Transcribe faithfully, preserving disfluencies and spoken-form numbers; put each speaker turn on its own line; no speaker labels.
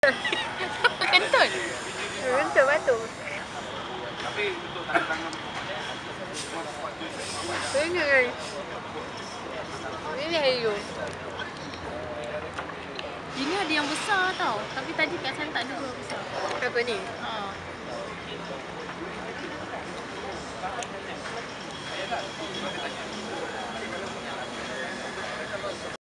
Kentut.
Kentut batu. Ini guys. Ini hayu.
Ini ada yang besar tau. Tapi tadi kat sana tak ada dua besar.
Apa ni?
Ha.